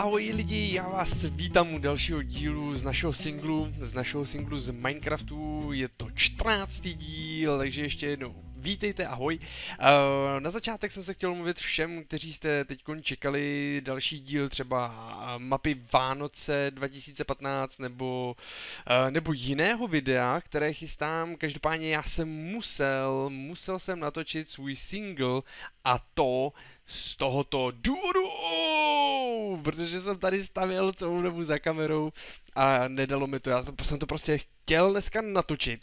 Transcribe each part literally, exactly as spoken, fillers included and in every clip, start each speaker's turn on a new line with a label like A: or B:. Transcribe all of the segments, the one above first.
A: Ahoj lidi, já vás vítám u dalšího dílu z našeho singlu, z našeho singlu z Minecraftu, je to čtrnáctý díl, takže ještě jednou vítejte, ahoj. Uh, na začátek jsem se chtěl mluvit všem, kteří jste teď čekali další díl třeba mapy Vánoce dva tisíce patnáct nebo, uh, nebo jiného videa, které chystám. Každopádně já jsem musel, musel jsem natočit svůj single a to z tohoto důvodu, protože jsem tady stavěl celou dobu za kamerou a nedalo mi to, já jsem to prostě chtěl dneska natočit.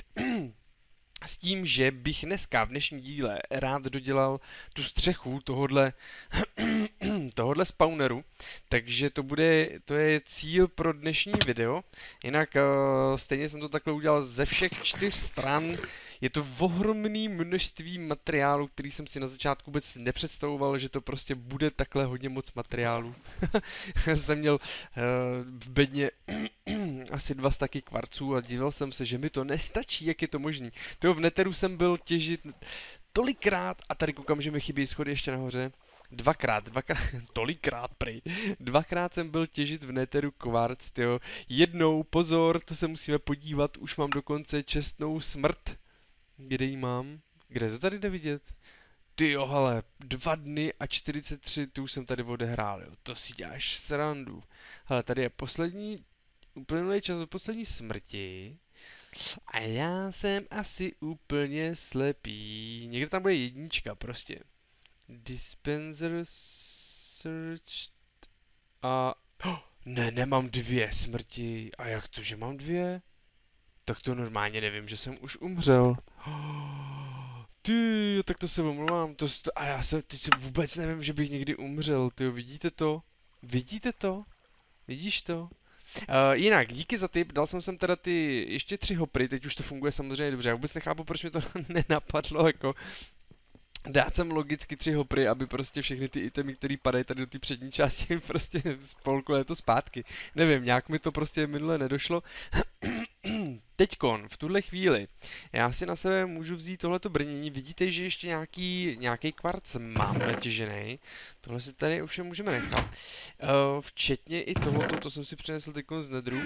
A: S tím, že bych dneska v dnešním díle rád dodělal tu střechu tohodle, tohodle spawneru, takže to bude, to je cíl pro dnešní video, jinak uh, stejně jsem to takhle udělal ze všech čtyř stran, je to ohromné množství materiálu, který jsem si na začátku vůbec nepředstavoval, že to prostě bude takhle hodně moc materiálu. Jsem měl uh, v bedně asi dva staky kvarců a díval jsem se, že mi to nestačí, jak je to možný. Toho v neteru jsem byl těžit tolikrát a tady koukám, že mi chybí schody ještě nahoře. Dvakrát, dvakrát, tolikrát prej. Dvakrát jsem byl těžit v neteru kvarc, tyjo. Jednou, pozor, to se musíme podívat, už mám dokonce čestnou smrt. Kde ji mám? Kde to tady jde vidět? Tyjo, hele, dva dny a čtyřicet tři, tu už jsem tady odehrál, jo. To si děláš srandu. Hele, tady je poslední, uplynulý čas od poslední smrti. A já jsem asi úplně slepý. Někde tam bude jednička, prostě. Dispenser search. A... Oh, ne, nemám dvě smrti. A jak to, že mám dvě? Tak to normálně nevím, že jsem už umřel. Oh, ty, tak to se omlouvám. To, to, a já se teď se vůbec nevím, že bych někdy umřel. Ty, vidíte to? Vidíte to? Vidíš to? Uh, jinak, díky za tip, dal jsem sem teda ty ještě tři hopry, teď už to funguje samozřejmě dobře, já vůbec nechápu, proč mi to nenapadlo, jako dát sem logicky tři hopry, aby prostě všechny ty itemy, které padají tady do té přední části, prostě spolklo to zpátky. Nevím, nějak mi to prostě minule nedošlo. Teďkon, v tuhle chvíli, já si na sebe můžu vzít tohleto brnění, vidíte, že ještě nějaký, nějaký kvarc mám natěžený, tohle si tady ovšem můžeme nechat, uh, včetně i tohoto, to jsem si přinesl teďkon z nedru.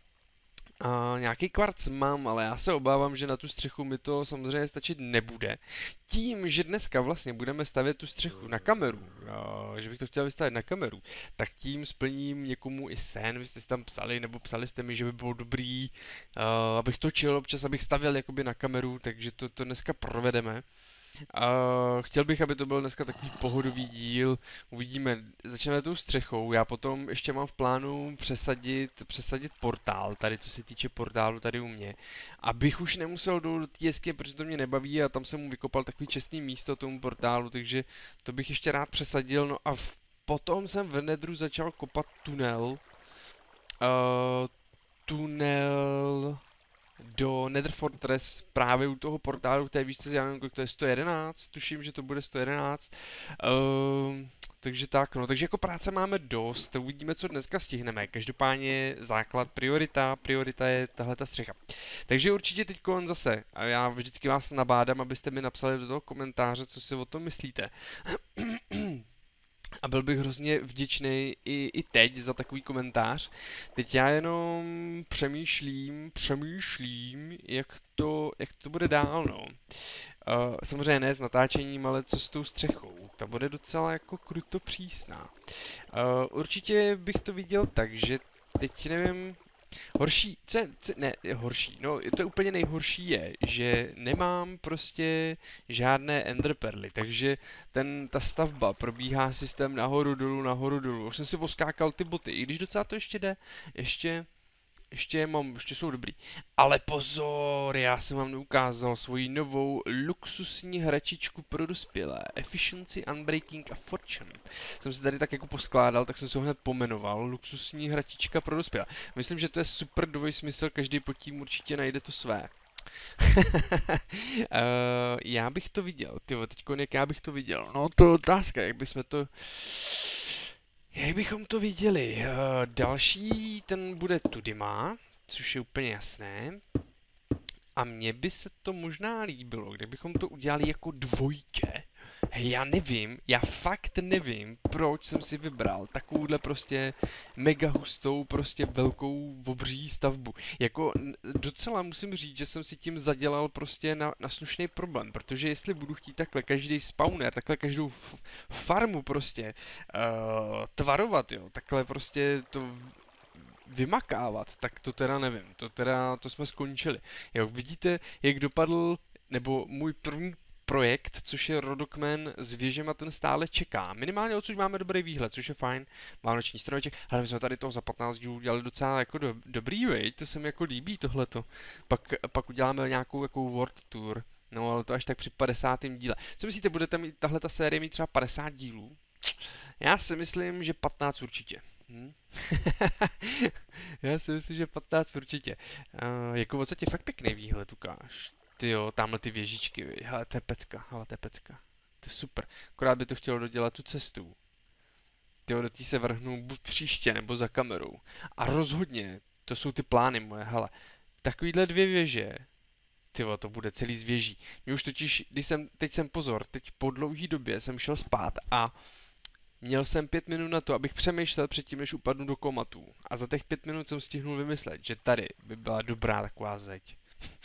A: Uh, nějaký kvarc mám, ale já se obávám, že na tu střechu mi to samozřejmě stačit nebude. Tím, že dneska vlastně budeme stavět tu střechu na kameru, uh, že bych to chtěl vystavit na kameru, tak tím splním někomu i sen, vy jste si tam psali, nebo psali jste mi, že by bylo dobrý, uh, abych točil občas, abych stavěl jakoby na kameru, takže to, to dneska provedeme. Uh, chtěl bych, aby to byl dneska takový pohodový díl, uvidíme, začneme tou střechou, já potom ještě mám v plánu přesadit, přesadit portál, tady co se týče portálu tady u mě, abych už nemusel jít do té jeskyně, protože to mě nebaví a tam jsem mu vykopal takový čestný místo tomu portálu, takže to bych ještě rád přesadil, no a v, potom jsem v nedru začal kopat tunel, uh, tunel... do Nether Fortress právě u toho portálu v té výšce, já nevím, kolik to je, sto jedenáct, tuším, že to bude sto jedenáct, uh, takže tak, no, takže jako práce máme dost, uvidíme, co dneska stihneme, každopádně základ, priorita, priorita je tahle ta střecha. Takže určitě teďkon zase, a já vždycky vás nabádám, abyste mi napsali do toho komentáře, co si o tom myslíte. A byl bych hrozně vděčný i, i teď za takový komentář. Teď já jenom přemýšlím, přemýšlím, jak to, jak to bude dál, no. Uh, samozřejmě ne s natáčením, ale co s tou střechou. Ta bude docela jako kruto přísná. Uh, určitě bych to viděl tak, že teď nevím... Horší, co je, co, ne, horší, no to je úplně nejhorší je, že nemám prostě žádné enderperly, takže ten, ta stavba probíhá systém nahoru dolů, nahoru dolů, už jsem si oskákal ty boty, i když docela to ještě jde, ještě, ještě mám, ještě jsou dobrý, ale pozor, já jsem vám neukázal svoji novou luxusní hračičku pro dospělé, Efficiency, Unbreaking a Fortune. Jsem si tady tak jako poskládal, tak jsem se ho hned pomenoval, luxusní hračička pro dospělé. Myslím, že to je super dvojsmysl, každý pod tím určitě najde to své. uh, já bych to viděl, tyvo, teďko jak já bych to viděl, no to je otázka, jak bychom to... Jak bychom to viděli? Uh, další, ten bude Tudima, což je úplně jasné. A mně by se to možná líbilo, kdybychom to udělali jako dvojitě. Já nevím, já fakt nevím, proč jsem si vybral takovouhle prostě mega hustou, prostě velkou obří stavbu. Jako docela musím říct, že jsem si tím zadělal prostě na, na slušný problém, protože jestli budu chtít takhle každý spawner, takhle každou farmu prostě uh, tvarovat, jo, takhle prostě to vymakávat, tak to teda nevím, to teda, to jsme skončili. Jo, vidíte, jak dopadl, nebo můj první projekt, což je Rodokmen s věžema, ten stále čeká. Minimálně odsud máme dobrý výhled, což je fajn. Mám noční stromeček, ale my jsme tady toho za patnáct dílů udělali docela jako do, dobrý, veď, to se mi jako líbí tohleto. Pak, pak uděláme nějakou jako world tour, no ale to až tak při padesátém díle. Co myslíte, budete mít tahle ta série mít třeba padesát dílů? Já si myslím, že patnáct určitě. Hm? Já si myslím, že patnáct určitě. Uh, jako v podstatě fakt pěkný výhled ukáž. Ty jo, tamhle ty věžičky, vy. Hele, to je pecka, hele, to je pecka. To je super. Akorát by to chtělo dodělat tu cestu. Ty jo, do té se vrhnu buď příště, nebo za kamerou. A rozhodně, to jsou ty plány moje, hele. Takovýhle dvě věže, ty jo, to bude celý z věží. Mě už totiž, když jsem, teď jsem pozor, teď po dlouhý době jsem šel spát a měl jsem pět minut na to, abych přemýšlel předtím, než upadnu do komatu. A za těch pět minut jsem stihnul vymyslet, že tady by byla dobrá taková zeď.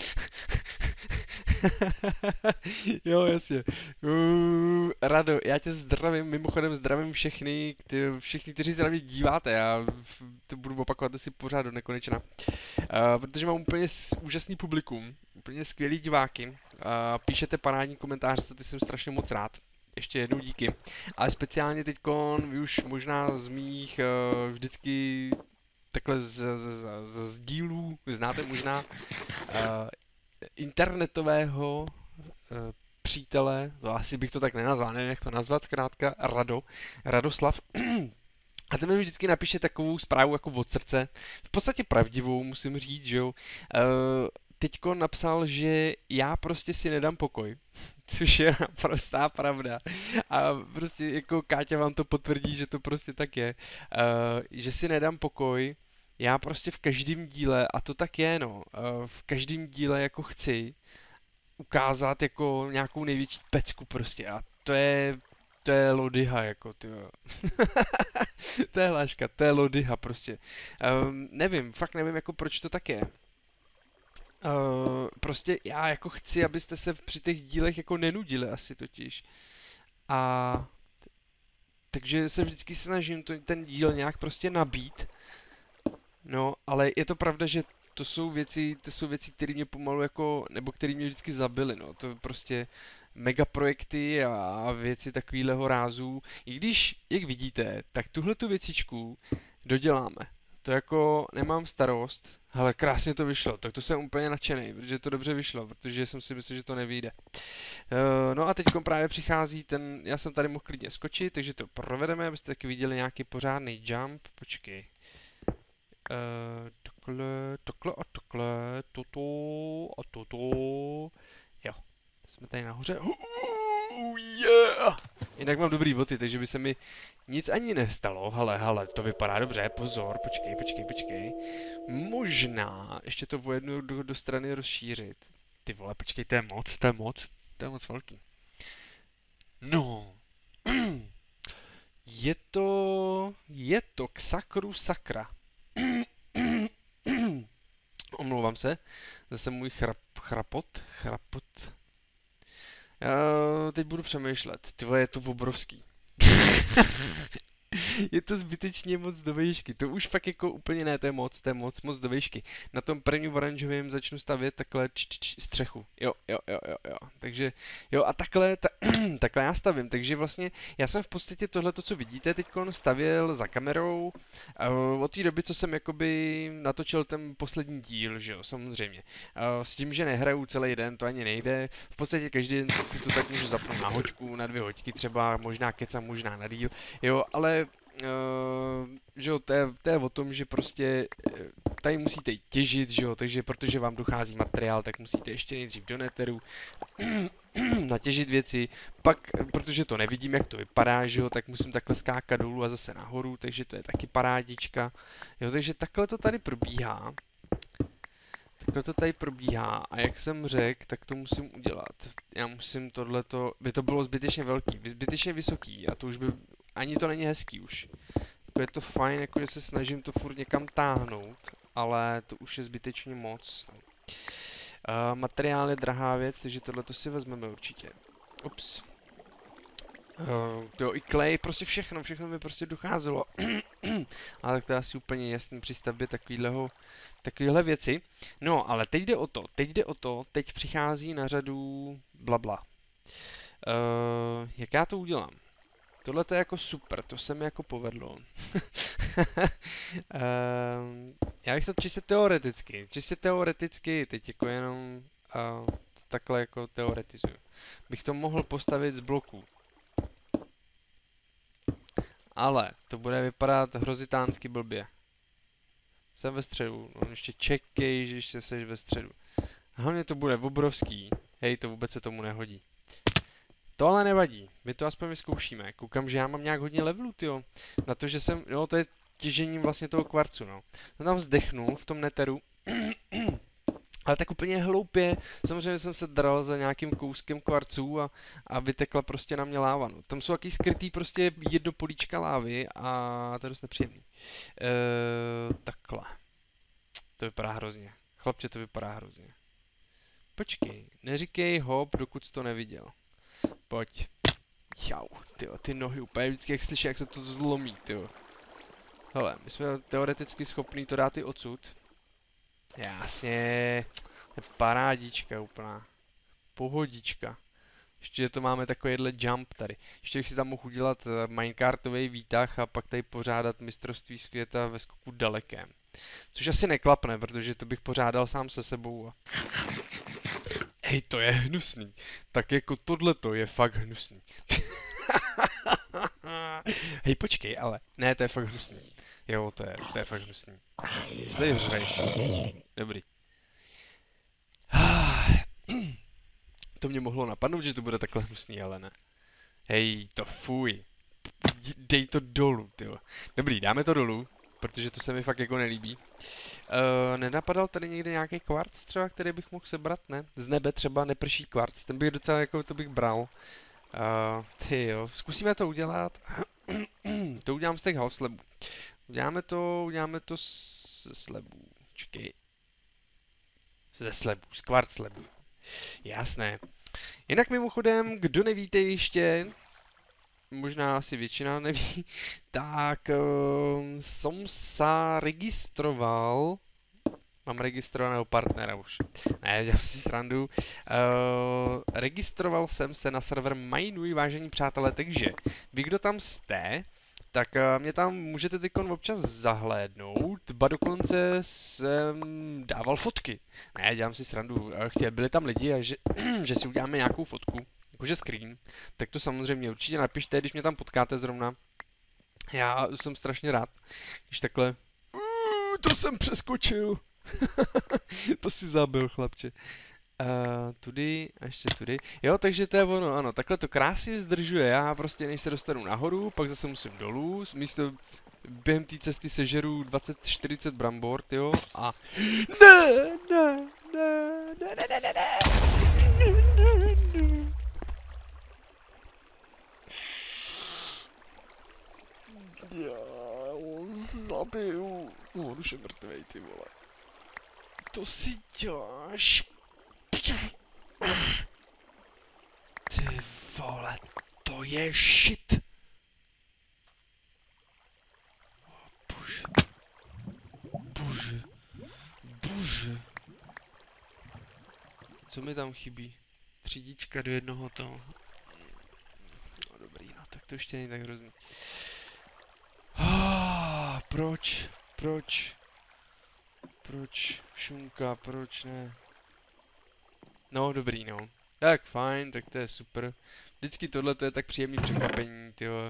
A: Jo, jasně. Uh, Rado, já tě zdravím, mimochodem zdravím všechny, kty, všichni, kteří se na mě díváte, já to budu opakovat asi pořád do nekonečna. Uh, protože mám úplně úžasný publikum, úplně skvělý diváky, uh, píšete parádní komentáře, za ty jsem strašně moc rád. Ještě jednou díky. Ale speciálně teďkon, vy už možná z mých uh, vždycky takhle z, z, z, z, z dílů znáte možná uh, internetového uh, přítele, to asi bych to tak nenazval, nevím jak to nazvat, zkrátka Rado, Radoslav. A ten mi vždycky napíše takovou zprávu jako od srdce, v podstatě pravdivou, musím říct, že jo. Uh, teďko napsal, že já prostě si nedám pokoj, což je naprostá pravda. A prostě jako Káťa vám to potvrdí, že to prostě tak je, uh, že si nedám pokoj, já prostě v každém díle, a to tak je, no, uh, v každém díle jako chci ukázat jako nějakou největší pecku prostě a to je, to je lodyha, jako, tyjo. To je hláška, to je lodyha prostě. Um, nevím, fakt nevím, jako proč to tak je. Uh, prostě já jako chci, abyste se při těch dílech jako nenudili asi totiž. A takže se vždycky snažím to, ten díl nějak prostě nabít. No, ale je to pravda, že to jsou věci, to jsou věci, které mě pomalu jako, nebo které mě vždycky zabily, no. To prostě megaprojekty a věci takovýhleho rázu. I když, jak vidíte, tak tuhle tu věcičku doděláme. To jako nemám starost, ale krásně to vyšlo, tak to jsem úplně nadšený, protože to dobře vyšlo, protože jsem si myslel, že to nevyjde. Uh, no a teď právě přichází ten, já jsem tady mohl klidně skočit, takže to provedeme, abyste taky viděli nějaký pořádný jump, počkej. Uh, takhle, takhle a takhle, toto a toto, jo, jsme tady nahoře. Uh, yeah! Jinak mám dobrý boty, takže by se mi nic ani nestalo. Hele, hele, to vypadá dobře, pozor, počkej, počkej, počkej. Možná ještě to o jednu do, do strany rozšířit. Ty vole, počkej, to je moc, to je moc, to je moc velký. No. Je to, je to k sakru sakra. Omlouvám se, zase můj chrap, chrapot, chrapot. Já teď budu přemýšlet, ty vole, je to obrovský. Je to zbytečně moc do výšky, to už fakt jako úplně ne, to je moc, to je moc, moc do výšky. Na tom prvním oranžovém začnu stavět takhle č, č, č, střechu, jo, jo, jo, jo, jo, takže, jo a takhle, ta, takhle já stavím, takže vlastně já jsem v podstatě tohleto, co vidíte teďkon stavěl za kamerou, uh, od té doby, co jsem jakoby natočil ten poslední díl, že jo, samozřejmě. Uh, s tím, že nehraju celý den, to ani nejde, v podstatě každý den si to tak můžu zapnout na hoďku, na dvě hoďky třeba, možná kecam, možná na díl, jo, ale Uh, že jo, to je, to je o tom, že prostě tady musíte jít těžit, že jo, takže protože vám dochází materiál, tak musíte ještě nejdřív do netheru natěžit věci, pak, protože to nevidím, jak to vypadá, že jo, tak musím takhle skákat dolů a zase nahoru, takže to je taky parádička, jo, takže takhle to tady probíhá. takhle to tady probíhá a jak jsem řekl, tak to musím udělat. Já musím tohleto, by to bylo zbytečně velký, zbytečně vysoký a to už by, ani to není hezký už. Jako je to fajn, jako že se snažím to furt někam táhnout, ale to už je zbytečně moc. Uh, materiál je drahá věc, takže tohleto si vezmeme určitě. Ups. Uh, jo, i klej, prostě všechno, všechno mi prostě docházelo. Ale tak to je asi úplně jasný při stavbě takovýhleho, takovýhle věci. No, ale teď jde o to, teď jde o to, teď přichází na řadu blabla. Uh, jak já to udělám? Tohle to je jako super, to se mi jako povedlo. uh, já bych to čistě teoreticky, čistě teoreticky, teď jako jenom uh, takhle jako teoretizuju. Bych to mohl postavit z bloků. Ale to bude vypadat hrozitánsky blbě. Jsem ve středu, no ještě čekej, že ještě seš ve středu. Hlavně to bude obrovský, hej, to vůbec se tomu nehodí. To ale nevadí, my to aspoň vyzkoušíme. Koukám, že já mám nějak hodně levelů, tyjo. Na to, že jsem, jo, to je těžením vlastně toho kvarcu, no. Jsem tam vzdechnul v tom neteru. Ale tak úplně hloupě, samozřejmě jsem se dral za nějakým kouskem kvarců a, a vytekla prostě na mě láva. No. Tam jsou jaký skrytý prostě jedno políčka lávy a to je dost nepříjemný. Eee, takhle. To vypadá hrozně. Chlapče, to vypadá hrozně. Počkej, neříkej hop, dokud jsi to neviděl. Pojď. Jau, tyjo, ty nohy úplně vždycky, jak slyší, jak se to zlomí, tyjo. Hele, my jsme teoreticky schopní to dát i odsud. Jasně, to je parádička úplná. Pohodička. Ještě to máme takovýhle jump tady. Ještě bych si tam mohl udělat minecartový výtah a pak tady pořádat mistrovství světa ve skoku dalekém. Což asi neklapne, protože to bych pořádal sám se sebou. Hej, to je hnusný. Tak jako tohleto je fakt hnusný. Hej, počkej, ale. Ne, to je fakt hnusný. Jo, to je, to je fakt hnusný. Co tady řveš? Dobrý. To mě mohlo napadnout, že to bude takhle hnusný, ale ne. Hej, to fuj. Dej to dolů, tyjo. Dobrý, dáme to dolů, protože to se mi fakt jako nelíbí. Uh, nenapadal tady někde nějaký kvarc třeba, který bych mohl sebrat, ne? Z nebe třeba neprší kvarc, ten bych docela jako to bych bral. Uh, ty jo, zkusíme to udělat. To udělám z těch house slabů. Uděláme to, uděláme to z slabů. Čekej. Ze slabů, z kvarc slabů. Jasné. Jinak mimochodem, kdo nevíte ještě, možná asi většina neví, tak uh, jsem se registroval, mám registrovaného partnera už, ne, dělám si srandu, uh, registroval jsem se na server Mainuj, vážení přátelé, takže vy, kdo tam jste, tak uh, mě tam můžete tykon občas zahlédnout, ba dokonce jsem dával fotky. Ne, dělám si srandu, chtěl, byli tam lidi a že, že si uděláme nějakou fotku, jakože screen, tak to samozřejmě určitě napište, když mě tam potkáte zrovna. Já jsem strašně rád, když takhle, uh, to jsem přeskočil, to si zabil, chlapče. Uh, tudy a ještě tudy. Jo, takže to je ono, ano, takhle to krásně zdržuje, já prostě než se dostanu nahoru, pak zase musím dolů, místo během té cesty sežeru dvacet čtyřicet brambor, jo, a ne, ne, ne, ne, ne, ne, ne, ne. Já, on zabil, on už je mrtvej, ty vole. To si děláš. Ty vole, to je shit. Oh, bože. Bože. Bože. Co mi tam chybí? Třídička do jednoho toho. No dobrý, no tak to ještě není tak hrozný. Ah, proč? Proč? Proč? Šunka, proč ne? No, dobrý, no. Tak fajn, tak to je super. Vždycky tohle je tak příjemný překvapení, tyjo.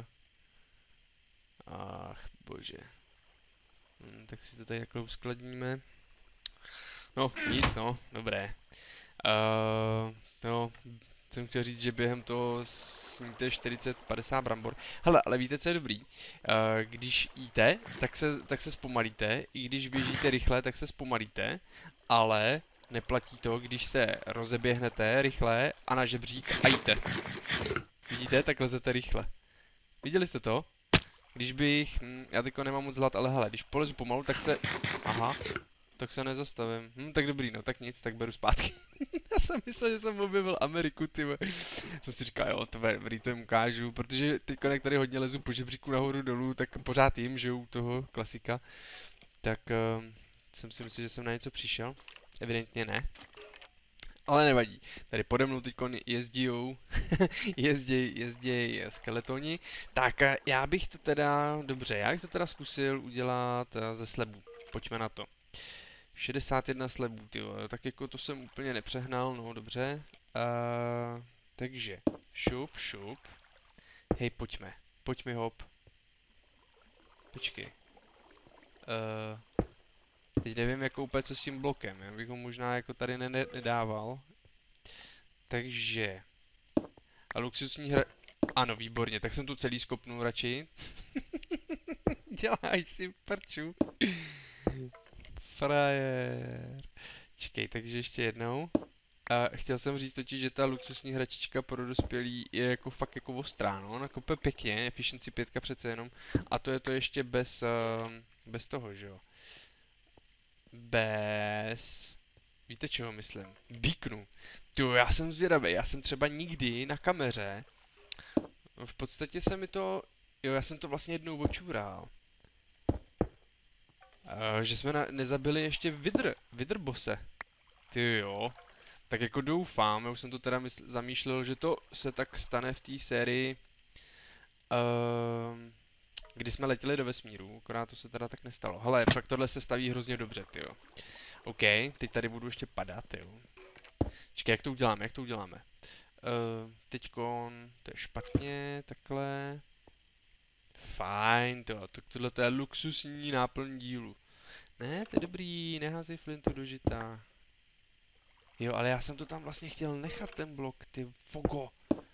A: Ach, bože. Hm, tak si to tady jako uskladníme. No, nic, no, dobré. Uh, no, jsem chtěl říct, že během toho sníte čtyřicet padesát brambor. Hele, ale víte, co je dobrý? Uh, když jíte, tak se, tak se zpomalíte. I když běžíte rychle, tak se zpomalíte. Ale neplatí to, když se rozeběhnete rychle a na žebřík a jíte. Vidíte, tak lezete rychle. Viděli jste to? Když bych, hm, já teďko nemám moc zlat, ale hele, když polezu pomalu, tak se, aha, tak se nezastavím. Hm, tak dobrý, no, tak nic, tak beru zpátky. Já jsem myslel, že jsem objevil Ameriku, ty. Jsem si říkal, jo, to je dobrý, to jim ukážu, protože teďko, jak tady hodně lezu po žebříku nahoru dolů, tak pořád jim, že u toho klasika. Tak uh, jsem si myslel, že jsem na něco přišel. Evidentně ne. Ale nevadí. Tady pode mnou teď jezdijou, jezděj, jezděj skeletoni. Tak já bych to teda, dobře, já bych to teda zkusil udělat ze slebů. Pojďme na to. šedesát jedna slebů, tyjo, tak jako to jsem úplně nepřehnal, no dobře. Uh, takže, šup, šup. Hej, pojďme, pojďme hop. Počkej. Uh, teď nevím jako úplně co s tím blokem, já bych ho možná jako tady ne nedával. Takže. A luxusní hra... Ano, výborně, tak jsem tu celý skopnul radši. Děláš si prču. Frajer. Čekej, takže ještě jednou. A chtěl jsem říct totiž, že ta luxusní hračička pro dospělí je jako fakt jako ostrá, no. Ona kope pěkně, efficiency pět přece jenom. A to je to ještě bez, uh, bez toho, že jo. Bez... Víte, čeho myslím? Beaconu. Jo, já jsem zvědavý, já jsem třeba nikdy na kameře... V podstatě se mi to... Jo, já jsem to vlastně jednou očural. Uh, že jsme na, nezabili ještě vidr, vidr bose. Ty jo. Tak jako doufám, já už jsem to teda mysl, zamýšlel, že to se tak stane v té sérii, uh, kdy jsme letěli do vesmíru, akorát to se teda tak nestalo. Hele, fakt tohle se staví hrozně dobře, tyjo. OK, teď tady budu ještě padat, jo. Čekaj, jak to uděláme, jak to uděláme? Uh, teďkon, to je špatně, takhle. Fajn, to, to, tohle to je luxusní náplň dílu. Ne, to je dobrý, neházej flintu do žita. Jo, ale já jsem to tam vlastně chtěl nechat, ten blok, ty vogo.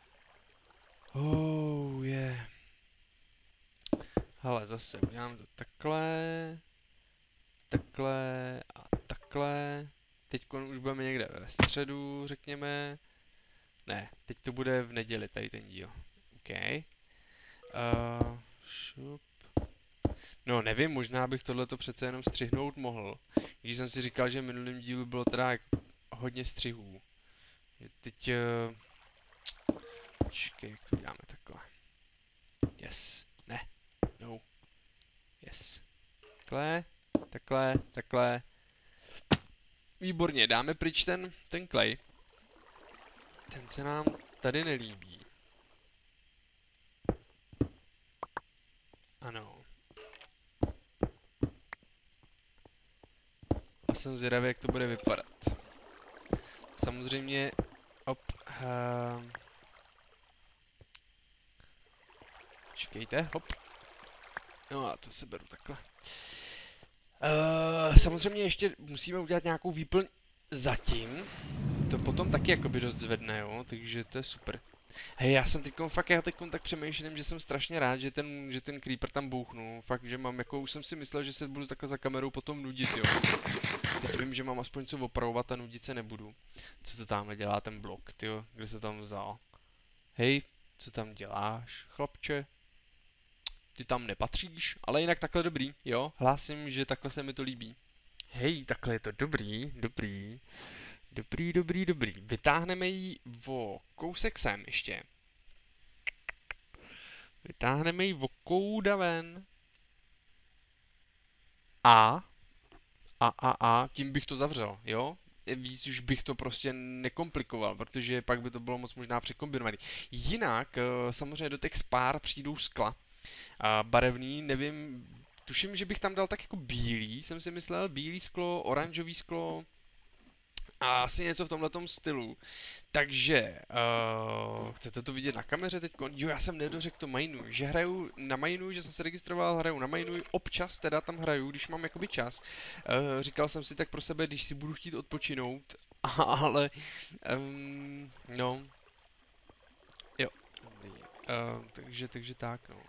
A: Oh, je. Yeah. Hele, zase udělám to takhle. Takhle a takhle. Teď už budeme někde ve středu, řekněme. Ne, teď to bude v neděli, tady ten díl. OK. Uh, šup. No, nevím, možná bych tohleto přece jenom střihnout mohl. Když jsem si říkal, že v minulém dílu bylo teda hodně střihů. Teď... Uh... Počkej, jak to uděláme takhle. Yes. Ne. No. Yes. Takhle. Takhle. Takhle. Výborně, dáme pryč ten, ten klej. Ten se nám tady nelíbí. Ano. A jsem zvědavý, jak to bude vypadat. Samozřejmě, op, uh, čekejte, hop. No a to se beru takhle. Uh, samozřejmě ještě musíme udělat nějakou výplň zatím. To potom taky jakoby dost zvedne, jo, takže to je super. Hej, já jsem teďkom, fakt já teďkom tak přemýšlím, že jsem strašně rád, že ten, že ten creeper tam bouchnul. Fakt, že mám, jako už jsem si myslel, že se budu takhle za kamerou potom nudit, jo. Teď vím, že mám aspoň co opravovat a nudit se nebudu. Co to tamhle dělá ten blok, tyjo, kde se tam vzal? Hej, co tam děláš, chlapče? Ty tam nepatříš, ale jinak takhle dobrý, jo. Hlásím, že takhle se mi to líbí. Hej, takhle je to dobrý, dobrý. Dobrý, dobrý, dobrý. Vytáhneme ji o kousek sem ještě. Vytáhneme ji o kouda ven. A. A, a, a. Tím bych to zavřel, jo? Víc už bych to prostě nekomplikoval, protože pak by to bylo moc možná překombinovaný. Jinak, samozřejmě do těch spár přijdou skla. Barevný, nevím, tuším, že bych tam dal tak jako bílý, jsem si myslel, bílý sklo, oranžový sklo, a asi něco v tomhletom stylu. Takže, uh, chcete to vidět na kameře teď? Jo, já jsem nedořekl to Mainuj, že hraju na Mainuj, že jsem se registroval, hraju na Mainuj, občas teda tam hraju, když mám jakoby čas. Uh, říkal jsem si tak pro sebe, když si budu chtít odpočinout, ale, um, no, jo, uh, takže, takže tak, no.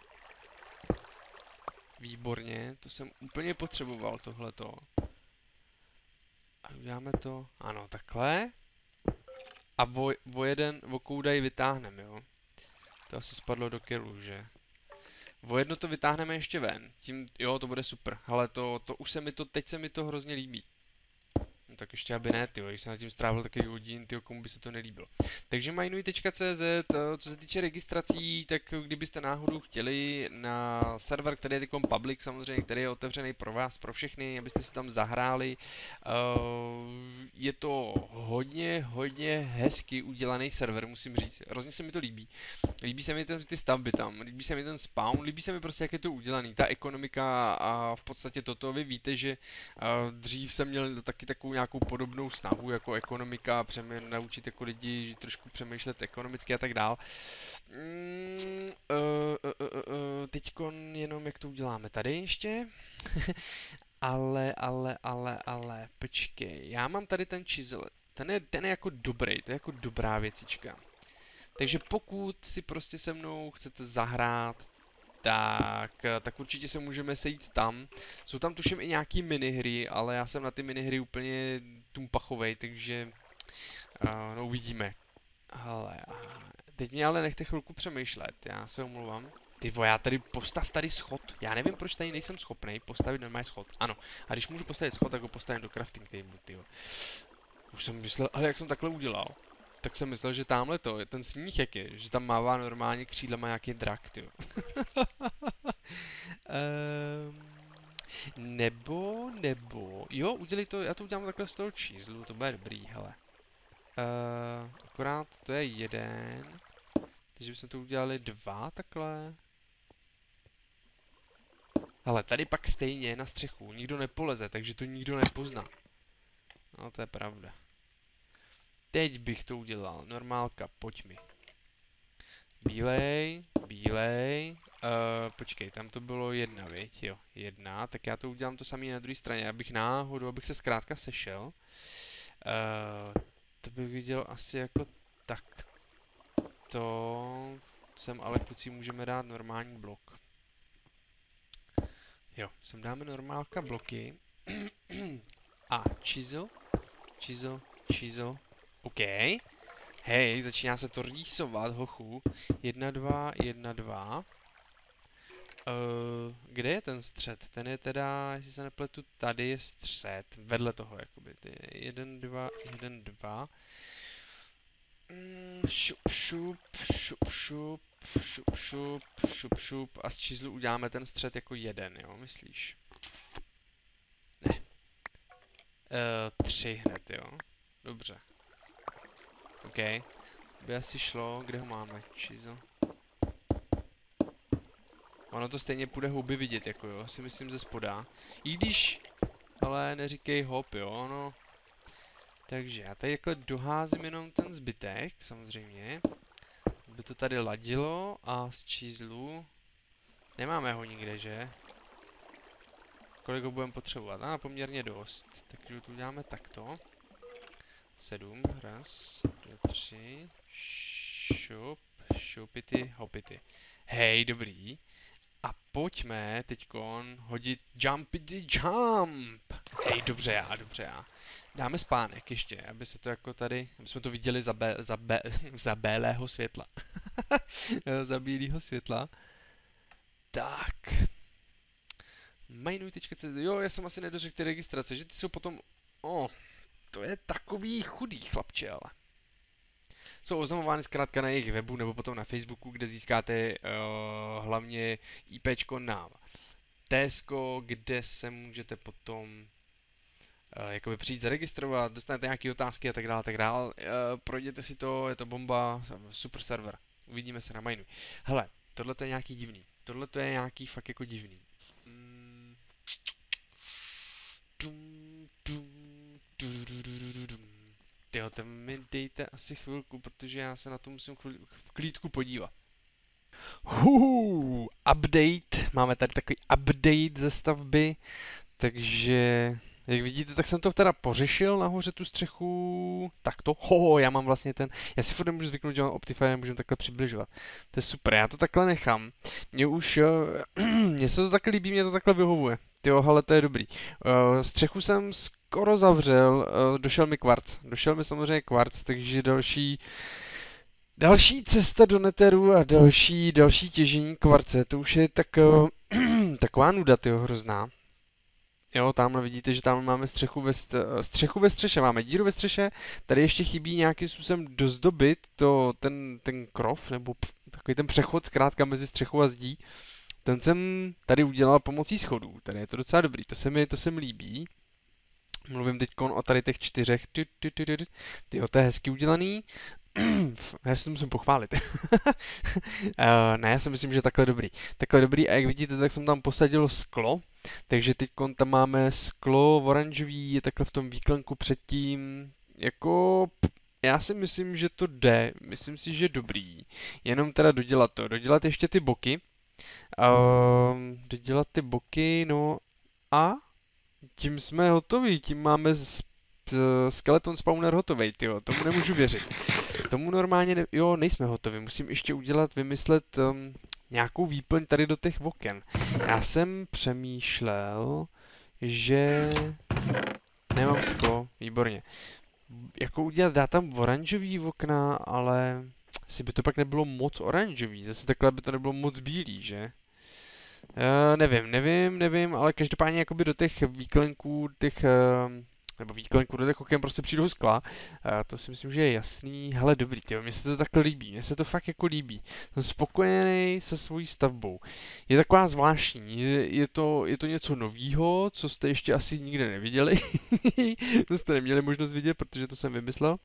A: Výborně, to jsem úplně potřeboval tohleto. A uděláme to, ano, takhle. A o, o jeden, o koudaj vytáhneme, jo. To asi spadlo do kilu, že? O jedno to vytáhneme ještě ven, tím, jo, to bude super, ale to, to už se mi to, teď se mi to hrozně líbí. No tak ještě aby ne, tyjo, když jsem na tím strávil takový hodin, tyjo, komu by se to nelíbilo. Takže mainuj tečka cé zet, co se týče registrací, tak kdybyste náhodou chtěli na server, který je teď public samozřejmě, který je otevřený pro vás, pro všechny, abyste si tam zahráli. Uh, je to hodně, hodně hezky udělaný server, musím říct, hrozně se mi to líbí. Líbí se mi ten, ty stavby tam, líbí se mi ten spawn, líbí se mi prostě, jak je to udělaný, ta ekonomika a v podstatě toto, vy víte, že uh, dřív jsem měl taky takovou nějakou podobnou snahu jako ekonomika, přemě, naučit jako lidi trošku přemýšlet ekonomicky a tak dál. Mm, uh, uh, uh, uh, teďkon jenom jak to uděláme tady ještě. ale, ale, ale, ale, počkej, já mám tady ten chisel, ten je, ten je jako dobrý, to je jako dobrá věcička. Takže pokud si prostě se mnou chcete zahrát, tak, tak určitě se můžeme sejít tam. Jsou tam tuším i nějaký minihry, ale já jsem na ty minihry úplně tumpachovej, takže uh, no uvidíme. Hele, teď mě ale nechte chvilku přemýšlet, já se omlouvám. Ty vole, já tady postav tady schod. Já nevím, proč tady nejsem schopný postavit normální schod. Ano, a když můžu postavit schod, tak ho postavím do crafting table, tyjo. Už jsem myslel, ale jak jsem takhle udělal, tak jsem myslel, že tamhle to, je ten sníh jak je, že tam mává normálně křídlema nějaký drak, tyjo. um, nebo, nebo, jo, udělej to, já to udělám takhle z toho číslu, to bude dobrý, hele. Uh, akorát to je jeden, takže bychom to udělali dva takhle. Hele, tady pak stejně na střechu nikdo nepoleze, takže to nikdo nepozná. No, to je pravda. Teď bych to udělal. Normálka, pojď mi. Bílej, bílej. Uh, počkej, tam to bylo jedna, viď? Jo, jedna. Tak já to udělám to samé na druhé straně, abych náhodou, abych se zkrátka sešel. Uh, to bych viděl asi jako takto. Sem ale kluci můžeme dát normální blok. Jo, sem dáme normálka bloky. A chisel, chisel, chisel. OK. Hej, začíná se to rýsovat, hochu. Jedna, dva, jedna, dva. Uh, kde je ten střed? Ten je teda, jestli se nepletu, tady je střed. Vedle toho, jakoby. Ty jeden, dva, jeden, dva. Mm, šup, šup, šup, šup, šup, šup, šup, šup. A z číslu uděláme ten střed jako jeden, jo, myslíš? Ne. Uh, tři hned, jo. Dobře. OK. By asi šlo, kde ho máme? Číslo. Ono to stejně půjde houby vidět, jako jo, si myslím ze spoda. I když, ale neříkej hop, jo, no. Takže já tady takhle doházím jenom ten zbytek, samozřejmě. Aby to tady ladilo a z číslu nemáme ho nikde, že? Kolik ho budeme potřebovat? A ah, poměrně dost. Takže to uděláme takto. Sedm, raz, dva, tři, šup, šupity, hopity. Hej, dobrý. A pojďme teďkon hodit jumpity jump. Hej, dobře já, dobře já. Dáme spánek ještě, aby se to jako tady, aby jsme to viděli za, be, za, be, za bélého světla. Za bílého světla. Tak. Mainuj tečka cé zet. Jo, já jsem asi nedořekl ty registrace, že ty jsou potom... Oh, to je takový chudý chlapče, ale. Jsou oznamovány zkrátka na jejich webu nebo potom na Facebooku, kde získáte uh, hlavně IPčko na Tesko, kde se můžete potom uh, jakoby přijít zaregistrovat, dostanete nějaké otázky a tak dále, tak dále. Uh, projděte si to, je to bomba, super server. Uvidíme se na Mainuj. Hele, tohle to je nějaký divný. Tohle to je nějaký fakt jako divný. Mm. Tyjo, to mi dejte asi chvilku, protože já se na to musím v klídku podívat. Huhu, update, máme tady takový update ze stavby, takže jak vidíte, tak jsem to teda pořešil nahoře tu střechu, takto, hoho, já mám vlastně ten, já si furt nemůžu zvyknout, že mám Optifine, můžu takhle přibližovat, to je super, já to takhle nechám, mě už, mně se to takhle líbí, mě to takhle vyhovuje, tyjo, hele, to je dobrý, střechu jsem skoro zavřel, uh, došel mi kvarc. Došel mi samozřejmě kvarc, takže další... Další cesta do neteru a další, další těžení kvarce, to už je tak, uh, taková nuda, tyjo, hrozná. Jo, tamhle vidíte, že tam máme střechu ve, st střechu ve střeše, máme díru ve střeše, tady ještě chybí nějakým způsobem dozdobit to, ten, ten krov, nebo pf, takový ten přechod zkrátka mezi střechou a zdí. Ten jsem tady udělal pomocí schodů, tady je to docela dobrý, to se mi, to se mi líbí. Mluvím teď o tady těch čtyřech, tyjo, to je hezky udělaný. Já si to musím pochválit. uh, ne, já si myslím, že takhle dobrý. Takhle dobrý a jak vidíte, tak jsem tam posadil sklo, takže teď tam máme sklo oranžový, je takhle v tom výklenku předtím, jako... Já si myslím, že to jde, myslím si, že dobrý, jenom teda dodělat to, dodělat ještě ty boky, uh, dodělat ty boky, no a tím jsme hotoví, tím máme skeleton spawner hotovej, tyjo, tomu nemůžu věřit. Tomu normálně, ne, jo, nejsme hotovi, musím ještě udělat, vymyslet um, nějakou výplň tady do těch oken. Já jsem přemýšlel, že nemám sklo, výborně. Jako udělat, dát tam oranžový okna, ale asi by to pak nebylo moc oranžový, zase takhle by to nebylo moc bílý, že? Uh, nevím, nevím, nevím, ale každopádně jakoby do těch výklenků, těch... Uh, nebo výklenku do těch oken prostě přijdou skla, a to si myslím, že je jasný. Hele, dobrý, tyjo, mně se to takhle líbí, mně se to fakt jako líbí. Jsem spokojený se svojí stavbou. Je taková zvláštní, je, je, to, je to něco novýho, co jste ještě asi nikde neviděli. To jste neměli možnost vidět, protože to jsem vymyslel.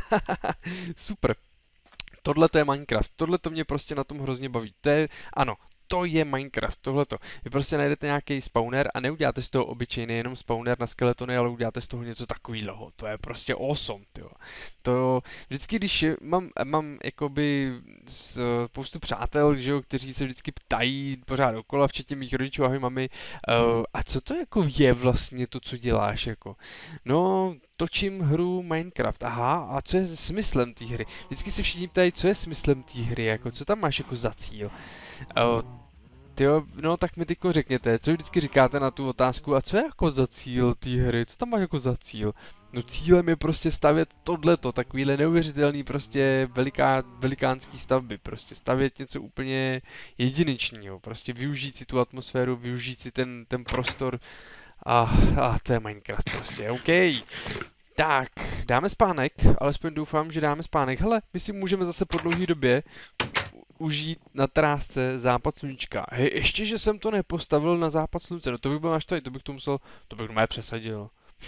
A: Super. Tohle to je Minecraft, tohle to mě prostě na tom hrozně baví. To je, ano, to je Minecraft, tohleto. Vy prostě najdete nějaký spawner a neuděláte z toho obyčejný jenom spawner na skeletony, ale uděláte z toho něco takového. To je prostě awesome, tyjo. To vždycky, když mám, mám jakoby spoustu přátel, že jo, kteří se vždycky ptají pořád dokola, včetně mých rodičů, ahoj mami, uh, a co to jako je vlastně to, co děláš, jako? No, točím hru Minecraft, aha, a co je smyslem té hry? Vždycky si všichni ptají, co je smyslem té hry, jako, co tam máš jako za cíl? Uh, tyjo, no tak mi tyko řekněte, co vždycky říkáte na tu otázku, a co je jako za cíl té hry, co tam máš jako za cíl? No cílem je prostě stavět tohleto, takovýhle neuvěřitelný prostě veliká, velikánský stavby, prostě stavět něco úplně jedinečného, prostě využít si tu atmosféru, využít si ten, ten prostor a, a to je Minecraft prostě, OK. Tak, dáme spánek, alespoň doufám, že dáme spánek. Hele, my si můžeme zase po dlouhé době užít na trásce západ sluníčka. Hej, ještě, že jsem to nepostavil na západ slunce, no to bych byl naštvaný, to bych to musel, to bych normálně přesadil.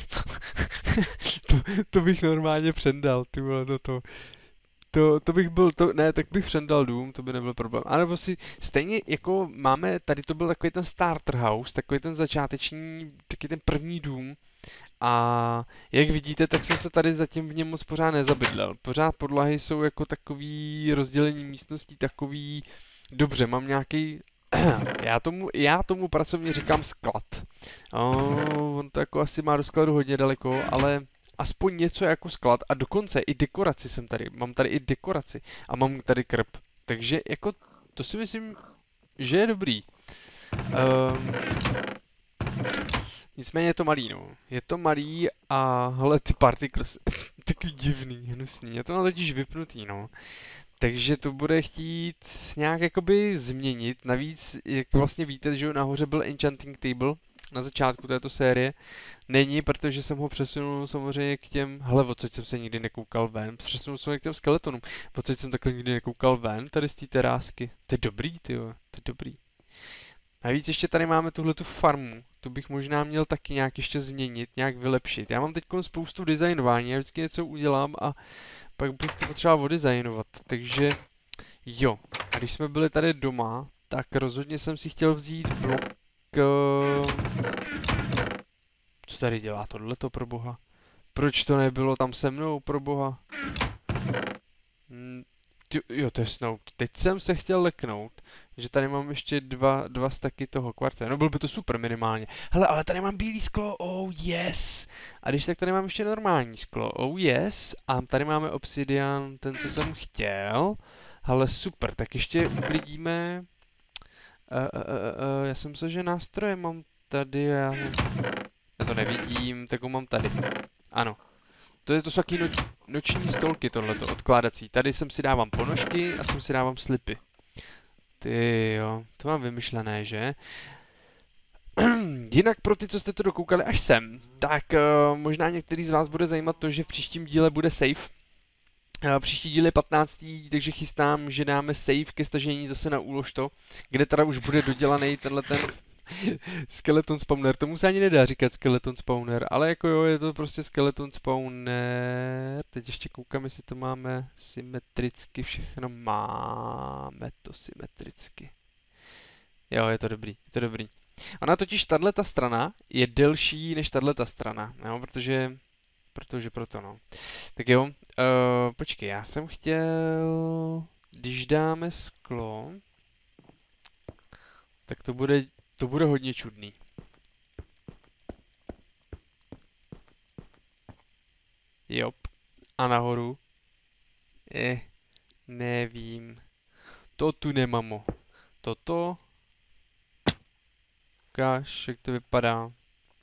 A: to, to bych normálně přendal, ty vole, do toho. To, to bych byl, to, ne, tak bych přendal dům, to by nebyl problém. A nebo si, stejně jako máme, tady to byl takový ten starter house, takový ten začáteční, takový ten první dům. A jak vidíte, tak jsem se tady zatím v něm moc pořád nezabydlel. Pořád podlahy jsou jako takový rozdělení místností, takový, dobře, mám nějaký, já tomu, já tomu pracovně říkám sklad. Oh, on to jako asi má do skladu hodně daleko, ale aspoň něco jako sklad a dokonce i dekoraci jsem tady, mám tady i dekoraci a mám tady krb. Takže jako, to si myslím, že je dobrý. Um, Nicméně je to malý, no. Je to malý a hele, ty particles, takový divný, hnusný. Já to mám totiž vypnutý, no. Takže to bude chtít nějak jakoby změnit. Navíc, jak vlastně víte, že nahoře byl enchanting table na začátku této série. Není, protože jsem ho přesunul samozřejmě k těm, hele, odsaď jsem se nikdy nekoukal ven. Přesunul jsem ho k těm skeletonům. Odsaď jsem takhle nikdy nekoukal ven, tady z té terásky. To je dobrý, tyjo, to je dobrý. Navíc ještě tady máme tuhle tu farmu, tu bych možná měl taky nějak ještě změnit, nějak vylepšit. Já mám teď spoustu designování, já vždycky něco udělám a pak bych to potřeboval odizajnovat, takže jo. A když jsme byli tady doma, tak rozhodně jsem si chtěl vzít blok... Co tady dělá tohleto, pro boha? Proč to nebylo tam se mnou, pro boha? Hmm. Jo, to je snout. Teď jsem se chtěl leknout, že tady mám ještě dva, dva staky toho kvarce. No byl by to super minimálně. Hele, ale tady mám bílý sklo, oh yes. A když tak tady mám ještě normální sklo, oh yes. A tady máme obsidian, ten, co jsem chtěl. Hele, super, tak ještě uklidíme. Uh, uh, uh, uh, já jsem se, že nástroje mám tady, já... Já to nevidím, tak ho mám tady. Ano. To, je, to jsou taky noč, noční stolky tohleto, odkládací. Tady jsem si dávám ponožky a sem si dávám slipy. Ty jo, to mám vymyšlené, že? Jinak pro ty, co jste to dokoukali až sem, tak uh, možná některý z vás bude zajímat to, že v příštím díle bude save. Uh, příští díl je patnáctý takže chystám, že dáme save ke stažení zase na úložto, kde teda už bude dodělaný tenhle ten skeleton spawner. Tomu se ani nedá říkat skeleton spawner, ale jako jo, je to prostě skeleton spawner. Teď ještě koukám, jestli to máme symetricky, všechno máme to symetricky. Jo, je to dobrý, je to dobrý. Ona totiž tato strana je delší než tato strana, jo, protože, protože proto no. Tak jo, uh, počkej, já jsem chtěl, když dáme sklo, tak to bude, to bude hodně čudný. Jop, a nahoru, eh, nevím, to tu nemamo, toto, ukáž, jak to vypadá.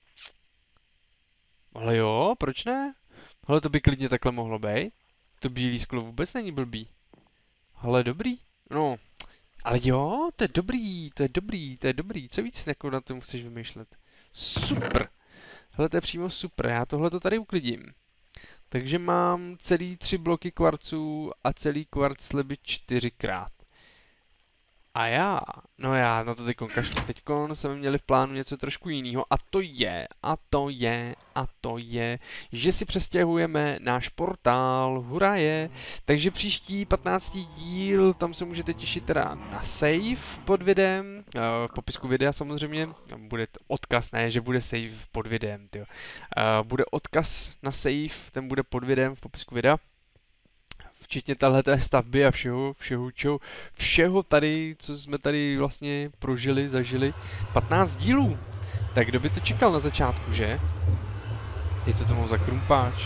A: Ale jo, proč ne? Hele, to by klidně takhle mohlo být. To bílý sklo vůbec není blbý. Hele, dobrý. No, ale jo, to je dobrý, to je dobrý, to je dobrý. Co víc jako na tom chceš vymýšlet? Super. Hele, to je přímo super, já tohle to tady uklidím. Takže mám celý tři bloky kvarců a celý kvarc sleby čtyřikrát. A já, no já na to teďkon kašlu, teďkon jsme měli v plánu něco trošku jiného a to je, a to je, a to je, že si přestěhujeme náš portál, hurá je, takže příští patnáctý díl, tam se můžete těšit teda na save pod videem, v popisku videa samozřejmě, bude odkaz, ne, že bude save pod videem, tyjo. Bude odkaz na save, ten bude pod videem v popisku videa. Včetně téhleté stavby a všeho, všeho, čeho, všeho tady, co jsme tady vlastně prožili, zažili. patnáct dílů. Tak kdo by to čekal na začátku, že? Je co to mám za krumpáč?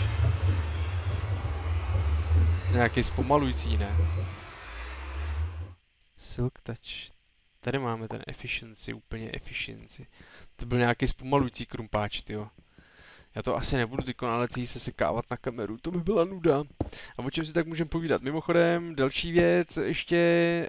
A: Nějaký zpomalující, ne? Silk Touch. Tady máme ten efficiency, úplně efficiency. To byl nějaký zpomalující krumpáč, tyjo. Já to asi nebudu tyko ale celý se sekávat na kameru, to by byla nuda. A o čem si tak můžeme povídat? Mimochodem, další věc ještě,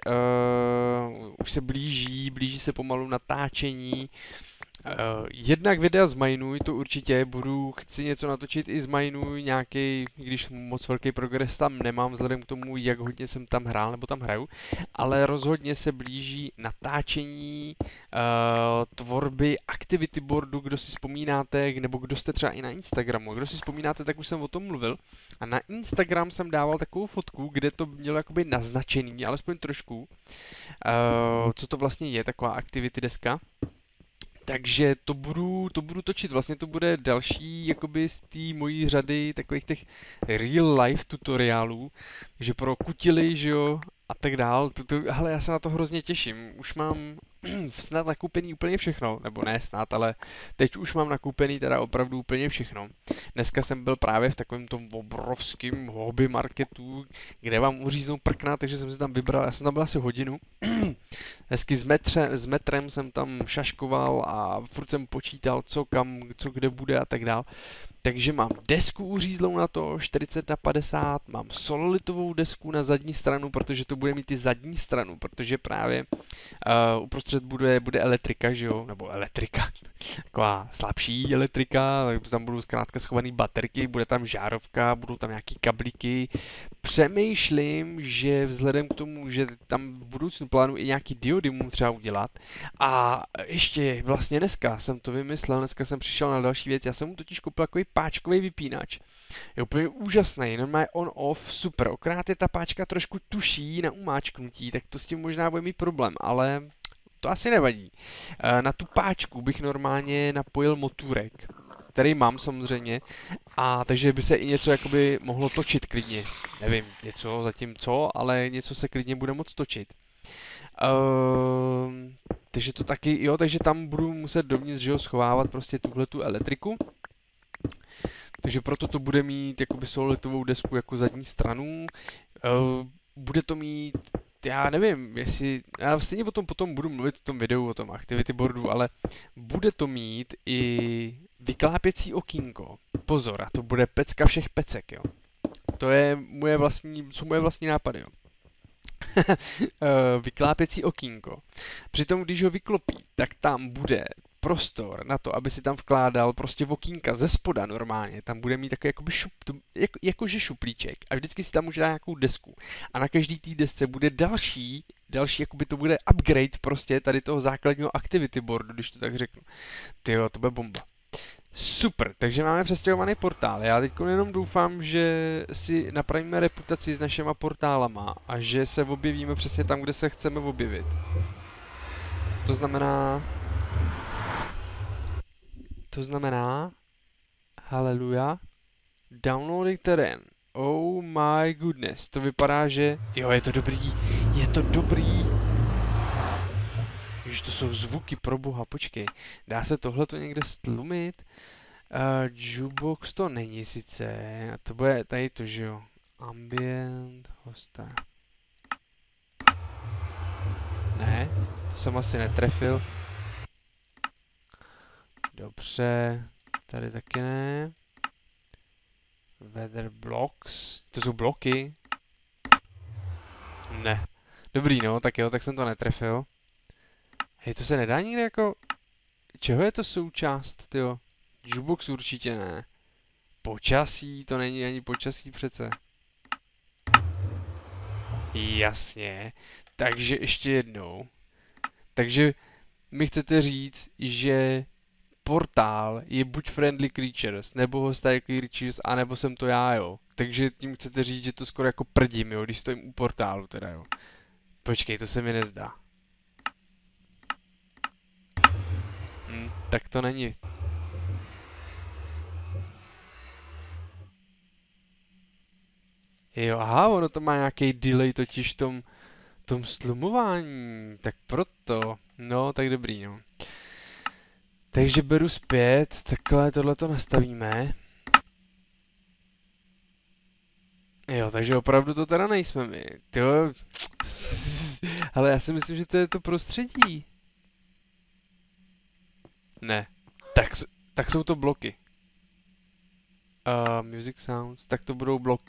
A: uh, už se blíží, blíží se pomalu natáčení. Uh, jednak videa z Mainuj, to určitě budu, chci něco natočit i z Mainuj, nějaký, když moc velký progres tam nemám, vzhledem k tomu, jak hodně jsem tam hrál, nebo tam hraju, ale rozhodně se blíží natáčení uh, tvorby activity boardu, kdo si vzpomínáte, nebo kdo jste třeba i na Instagramu, kdo si vzpomínáte, tak už jsem o tom mluvil, a na Instagram jsem dával takovou fotku, kde to mělo jakoby naznačený, alespoň trošku, uh, co to vlastně je, taková activity deska. Takže to budu, to budu točit, vlastně to bude další jakoby z té mojí řady takových těch real life tutoriálů, takže pro kutily, že jo, a tak dál, to, to, hele, já se na to hrozně těším, už mám snad nakoupený úplně všechno, nebo ne snad, ale teď už mám nakoupený teda opravdu úplně všechno. Dneska jsem byl právě v takovém tom obrovském hobby marketu, kde vám uříznou prkna, takže jsem si tam vybral, já jsem tam byl asi hodinu. Hezky s, metře, s metrem jsem tam šaškoval a furt jsem počítal, co kam, co kde bude a tak dál. Takže mám desku uřízlou na to, čtyřicet na padesát, mám sololitovou desku na zadní stranu, protože to bude mít i zadní stranu, protože právě uh, uprostřed bude, bude elektrika, že jo, nebo elektrika, taková slabší elektrika, tak tam budou zkrátka schované baterky, bude tam žárovka, budou tam nějaký kablíky. Přemýšlím, že vzhledem k tomu, že tam v budoucnu plánu i nějaký diody mu třeba udělat, a ještě vlastně dneska jsem to vymyslel, dneska jsem přišel na další věc, já jsem mu totiž koupil takový páčkový vypínač. Je úplně úžasný, normálně on-off, super, okrát je ta páčka trošku tuší na umáčknutí, tak to s tím možná bude mít problém, ale to asi nevadí. Na tu páčku bych normálně napojil motůrek, který mám samozřejmě, a takže by se i něco jakoby mohlo točit klidně. Nevím, něco zatím co, ale něco se klidně bude moct točit. Uh, takže to taky, jo, takže tam budu muset dovnitř, že jo, schovávat prostě tuhletu elektriku. Takže proto to bude mít jakoby sololitovou desku jako zadní stranu. Uh, bude to mít, já nevím, jestli, já stejně o tom potom budu mluvit v tom videu, o tom activity boardu, ale bude to mít i vyklápěcí okýnko. Pozor, a to bude pecka všech pecek, jo. To je moje vlastní, co moje vlastní nápady, jo. Vyklápěcí okýnko. Přitom, když ho vyklopí, tak tam bude prostor na to, aby si tam vkládal prostě okýnka ze spoda normálně. Tam bude mít takový jakoby šup, jako, jakože šuplíček a vždycky si tam může dát nějakou desku. A na každý té desce bude další, další jakoby to bude upgrade prostě tady toho základního activity boardu, když to tak řeknu. Tyjo, to bude bomba. Super, takže máme přestěhovaný portál. Já teď jenom doufám, že si napravíme reputaci s našima portálama a že se objevíme přesně tam, kde se chceme objevit. To znamená... To znamená... Haleluja. Downloading terén. Oh my goodness. To vypadá, že... Jo, je to dobrý. Je to dobrý. Ježiš, to jsou zvuky, pro boha, počkej. Dá se tohleto někde stlumit? Uh, jukebox to není sice. A to bude tady to, že jo. Ambient, hosta. Ne, to jsem asi netrefil. Dobře, tady taky ne. Weather blocks. To jsou bloky. Ne. Dobrý, no, tak jo, tak jsem to netrefil. Hej, to se nedá nikdy jako... Čeho je to součást, tyjo? Jukebox určitě ne. Počasí, to není ani počasí přece. Jasně. Takže ještě jednou. Takže mi chcete říct, že portál je buď Friendly Creatures, nebo Hostile Creatures, anebo jsem to já, jo. Takže tím chcete říct, že to skoro jako prdím, jo, když stojím u portálu teda, jo. Počkej, to se mi nezdá. Hm, tak to není. Jo, aha, ono to má nějaký delay totiž v tom, tom stlumování, tak proto, no, tak dobrý, no. Takže beru zpět, takhle tohleto nastavíme. Jo, takže opravdu to teda nejsme my, tyjo. Ale já si myslím, že to je to prostředí. Ne, tak, tak jsou to bloky. Uh, music sounds, tak to budou bloky.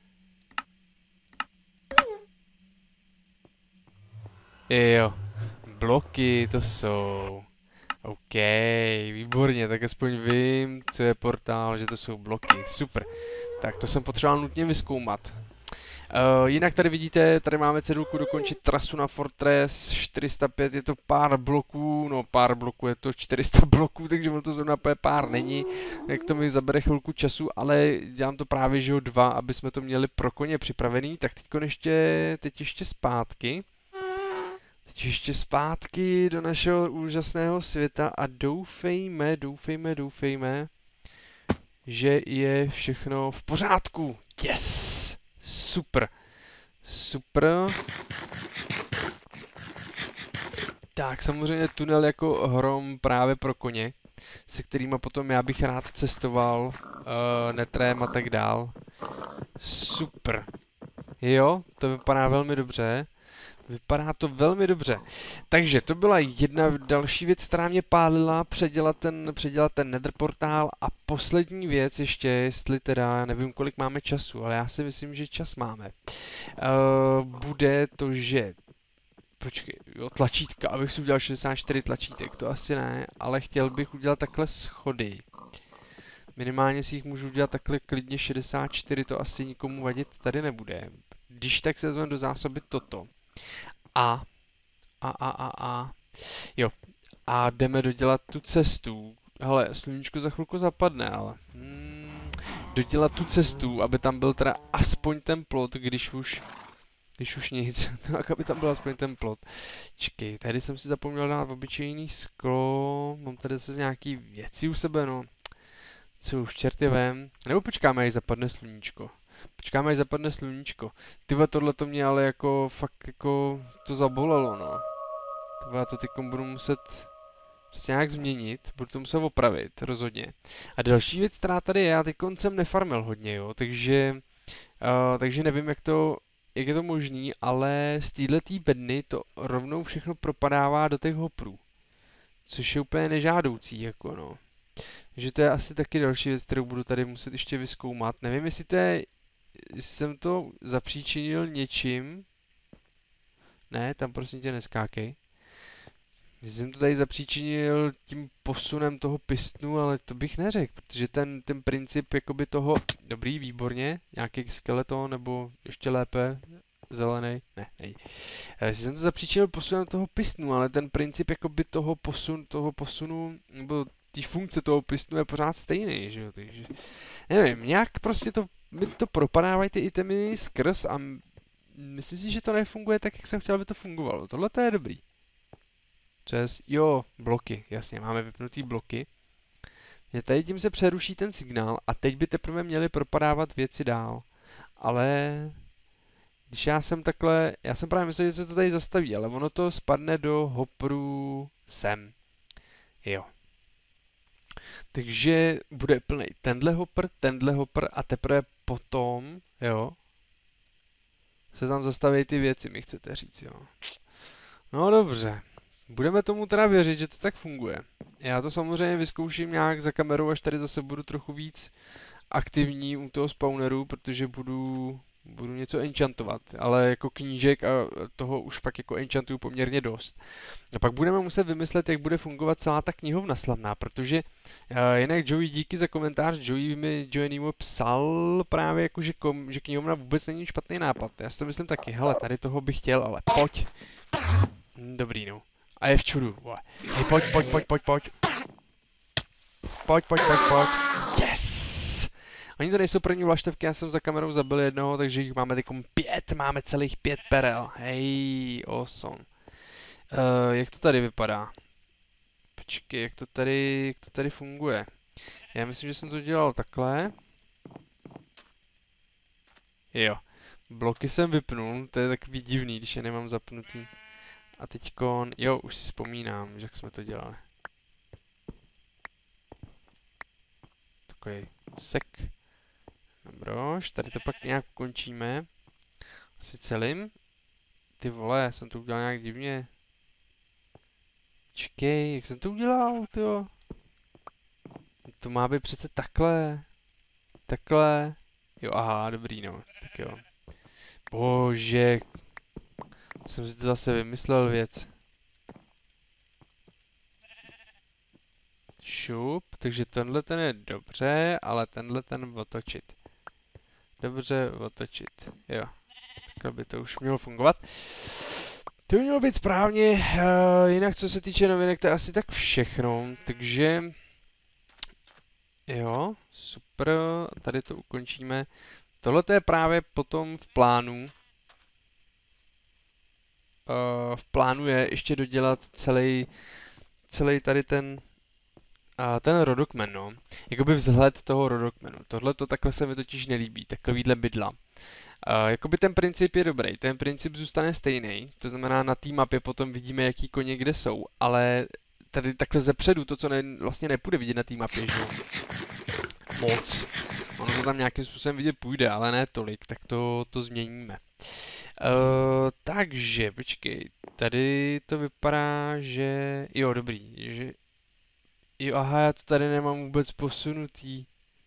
A: Jo, bloky to jsou. OK, výborně, tak aspoň vím, co je portál, že to jsou bloky, super. Tak to jsem potřeboval nutně vyzkoumat. Uh, jinak tady vidíte, tady máme cedulku dokončit trasu na Fortress čtyři sta pět, je to pár bloků, no pár bloků, je to čtyři sta bloků, takže ono to zrovna pár není, jak to mi zabere chvilku času, ale dělám to právě, že jo, dva, aby jsme to měli pro koně připravený, tak teďko ještě, teď ještě zpátky. Teď ještě zpátky do našeho úžasného světa a doufejme, doufejme, doufejme, že je všechno v pořádku. Yes! Super. Super. Tak, samozřejmě tunel jako hrom právě pro koně, se kterýma potom já bych rád cestoval, uh, netrém a tak dál. Super. Jo, to vypadá velmi dobře. Vypadá to velmi dobře. Takže to byla jedna další věc, která mě pálila, předělat ten, předělat ten nether portál a poslední věc ještě, jestli teda, já nevím kolik máme času, ale já si myslím, že čas máme. Uh, bude to, že, počkej, jo, tlačítka, abych si udělal šedesát čtyři tlačítek, to asi ne, ale chtěl bych udělat takhle schody. Minimálně si jich můžu udělat takhle klidně šedesát čtyři, to asi nikomu vadit tady nebude. Když tak se vezmeme do zásoby toto. A, a, a, a, a, jo, a jdeme dodělat tu cestu. Hele, sluníčko za chvilku zapadne, ale, hmm, dodělat tu cestu, aby tam byl teda aspoň ten plot, když už, když už nic, tak aby tam byl aspoň ten plot. Čekej, tady jsem si zapomněl dát obyčejný sklo, mám tady zase nějaký věci u sebe, no, co už čerty vem, nebo počkáme, až zapadne sluníčko. Počkáme, až zapadne sluníčko. Tyba, tohle to mě ale jako fakt jako to zabolelo, no. Tyba, já to teďkom budu muset prostě nějak změnit, budu to muset opravit, rozhodně. A další věc, která tady je, já teďkon jsem nefarmil hodně, jo, takže, uh, takže nevím, jak to, jak je to možný, ale z téhletý bedny to rovnou všechno propadává do těch hoprů. Což je úplně nežádoucí, jako no. že to je asi taky další věc, kterou budu tady muset ještě vyzkoumat. Nevím, jestli to je, jestli jsem to zapříčinil něčím. Ne, tam prosím tě neskákej. Jestli jsem to tady zapříčinil tím posunem toho pistonu, ale to bych neřekl, protože ten, ten princip jakoby toho, dobrý, výborně, nějaký skeleton, nebo ještě lépe, zelený, ne, nej. Jestli jsem to zapříčinil posunem toho pistonu, ale ten princip jakoby toho posunu, toho posunu, nebo té funkce toho pistonu je pořád stejný, že jo, takže, nevím, nějak prostě to, mi to propadávají ty itemy skrz a myslím si, že to nefunguje tak, jak jsem chtěl, aby to fungovalo. Tohle to je dobrý. Přes, jo, bloky, jasně, máme vypnutý bloky. Je tady tím se přeruší ten signál a teď by teprve měly propadávat věci dál. Ale když já jsem takhle, já jsem právě myslel, že se to tady zastaví, ale ono to spadne do hopru sem. Jo. Takže bude plný tenhle hopr, tenhle hopr a teprve potom, jo, se tam zastaví ty věci, mi chcete říct, jo. No dobře. Budeme tomu teda věřit, že to tak funguje. Já to samozřejmě vyzkouším nějak za kamerou, až tady zase budu trochu víc aktivní u toho spawneru, protože budu, budu něco enchantovat, ale jako knížek a toho už fakt jako enchantuju poměrně dost. A pak budeme muset vymyslet, jak bude fungovat celá ta knihovna slavná, protože uh, jinak Joey, díky za komentář, Joey mi Joey psal právě jako, že, kom, že knihovna vůbec není špatný nápad. Já si to myslím taky, hele, tady toho bych chtěl, ale pojď. Dobrý, no. A je v čudu. Hej, pojď, pojď, pojď, pojď, pojď. Pojď, pojď, pojď, pojď. Yes! Oni to nejsou první vlaštevky, já jsem za kamerou zabil jednoho, takže jich máme takom pět, máme celých pět perel. Hej, awesome. Uh, jak to tady vypadá? Počkej, jak to tady, jak to tady funguje? Já myslím, že jsem to dělal takhle. Jo. Bloky jsem vypnul, to je takový divný, když je nemám zapnutý. A teďkon, jo, už si vzpomínám, že jak jsme to dělali. Takový sek. Dobroš, tady to pak nějak ukončíme. Asi celým. Ty vole, já jsem to udělal nějak divně. Čekej, jak jsem to udělal, tyjo? To má být přece takhle. Takhle. Jo, aha, dobrý, no. Tak jo. Bože. Jsem si to zase vymyslel věc. Šup, takže tenhle ten je dobře, ale tenhle ten otočit. Dobře otočit, jo. Takhle by to už mělo fungovat. To by mělo být správně, uh, jinak co se týče novinek, to je asi tak všechno, takže... Jo, super, tady to ukončíme. Tohle je právě potom v plánu. Uh, v plánu je ještě dodělat celý, celý tady ten, uh, ten rodokmen, no. Jakoby vzhled toho rodokmenu. Tohle to takhle se mi totiž nelíbí, takovýhle bydla. Uh, jakoby ten princip je dobrý, ten princip zůstane stejný, to znamená na té mapě potom vidíme, jaký koně kde jsou, ale tady takhle zepředu, to co ne, vlastně nepůjde vidět na té mapě, že moc. Ono to tam nějakým způsobem vidět půjde, ale ne tolik, tak to, to změníme. Uh, takže, počkej, tady to vypadá, že... Jo, dobrý, že... Jo, aha, já to tady nemám vůbec posunutý.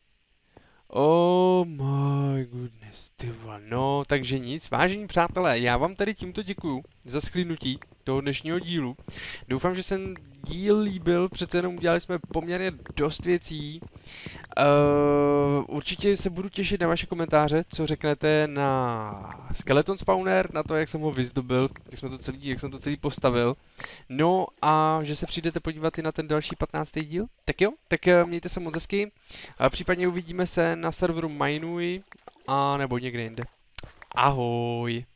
A: Oh my goodness, ty vole, no, takže nic. Vážení přátelé, já vám tady tímto děkuju za shlédnutí toho dnešního dílu. Doufám, že se díl líbil, přece jenom udělali jsme poměrně dost věcí. Uh, určitě se budu těšit na vaše komentáře, co řeknete na Skeleton Spawner, na to, jak jsem ho vyzdobil, jak, jsme to celý, jak jsem to celý postavil. No a že se přijdete podívat i na ten další patnáctý díl. Tak jo, tak mějte se moc hezky. A případně uvidíme se na serveru Mainuji, a nebo někde jinde. Ahoj.